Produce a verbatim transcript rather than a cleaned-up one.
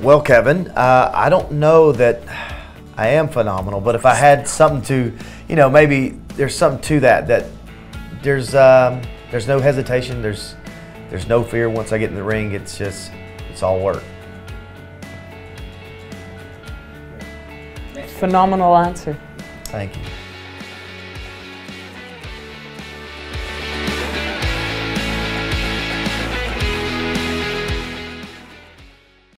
Well, Kevin, uh, I don't know that I am phenomenal, but if I had something to, you know, maybe there's something to that, that there's um, there's no hesitation, there's there's no fear once I get in the ring. It's just, it's all work. Phenomenal answer. Thank you.